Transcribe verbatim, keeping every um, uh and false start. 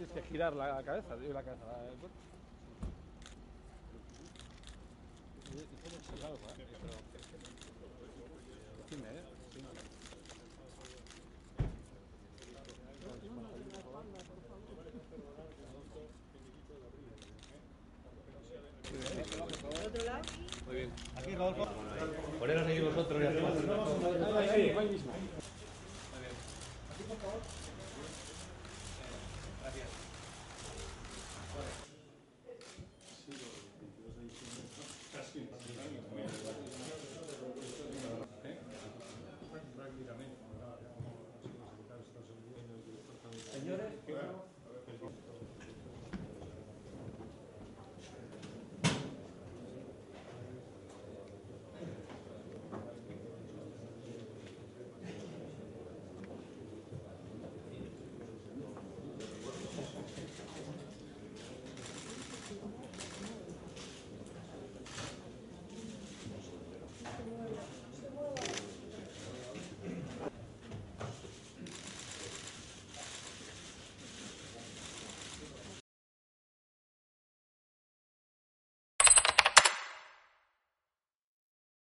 tienes que girar la cabeza, digo, la cabeza, el cuerpo. Claro, pero... Dime, ¿eh? ¿Por otro lado? Muy bien. Aquí, Rodolfo. Poneros ahí vosotros y hacemos. Ahí, ahí mismo. Aquí, por favor. Gracias. Señores,